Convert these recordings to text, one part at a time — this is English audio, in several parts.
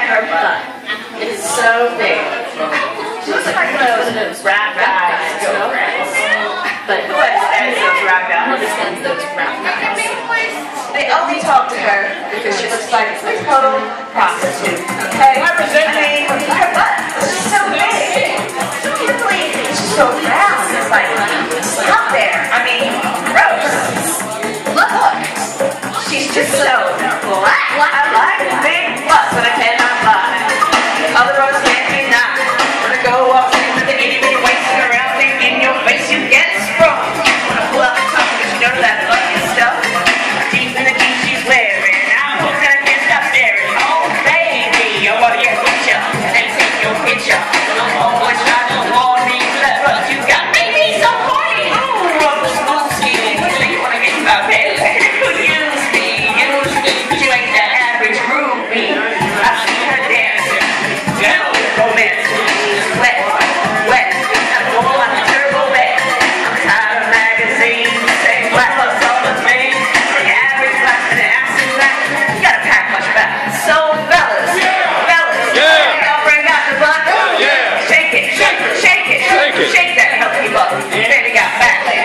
her butt. It is so big. She looks like those rap guys' girlfriends. But who understands those rap guys? Who understands those rap guys? They only talk to her because she looks like a total prostitute. Okay? Representing her butt. She's so big. So can't believe she's so round. It's like out there. I mean, gross. Look. She's just so black. I like big butts, but I cannot lie. Other roads can't be not. When I go up with the itty bitty waist and around thing in your face, you get sprung. When I pull out the top, because you know that lucky stuff. Deep in the jeans she's wearing. I'm hooked and I can't stop staring. Oh baby, I wanna get with ya and take your picture. I'm always trying to warn me, but you got me so horny. Ooh, I'm just skin. You wanna get my bed? Use me, but you ain't the average groupie. I see her dancing. Romance. Wet. I'm going like a turbo vet. I'm tired of magazines. Saying black loves all the things. The average black and the absent black. You gotta pack much back. So fellas. Y'all bring out the butt. Shake it. Shake that healthy butt. Baby got back there.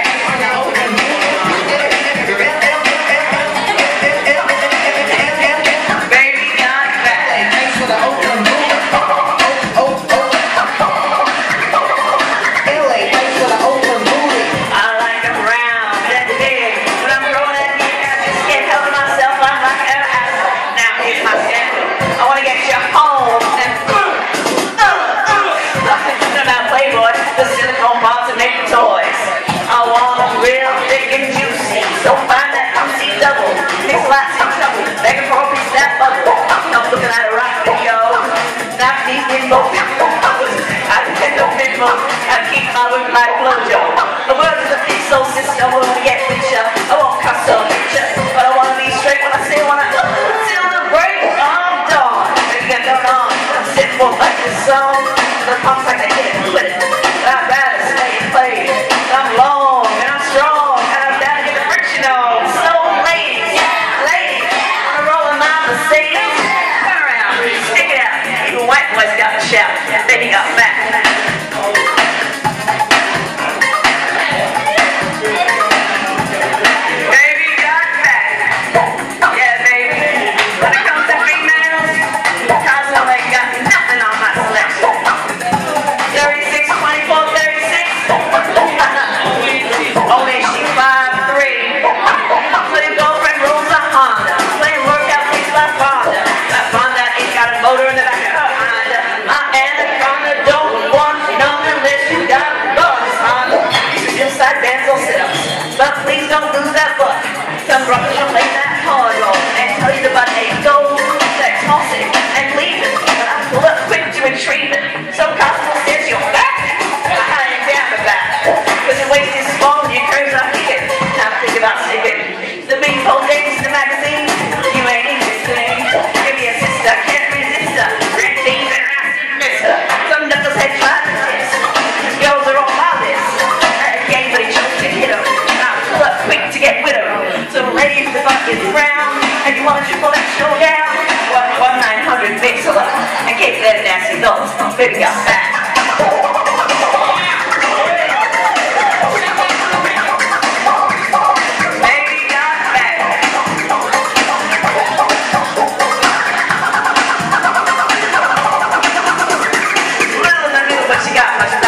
I keep my with my flojo. The word is a piece so sister, I wanna get with ya. I won't cuss so picture, but I wanna be straight when I say when I till the break of dawn. Baby got going on, I'm sitting for like this song. The pumps like I hit it, quit it. I'd rather stay and play it. I'm long and I'm strong and I'm down to get the friction on. So ladies, I'm rolling my Mercedes. Turn around, stick it out. Even white boys got to shout. Baby got back. But please don't lose that butt. Some rubbish will play that hard roll and tell you the butt ain't gold. They toss it and leave it. But I pull up quick to retrieve it. Some constable says you're back. I ain't down with that. Cause your waist is small and your curves are big. Now think about sticking. The big pole days in the magazine. You ain't in this thing. Give me a sister, can't resist her. Red jeans and ass miss her. Some knucklehead try to kiss. These girls are all about this. Game, but he chose to hit her. Quick to get with her. So ladies, the butt is round and you want to triple that show down, 1-900 mix her up and get that nasty thoughts. Baby got back. Baby got back. Little in the middle, but she got much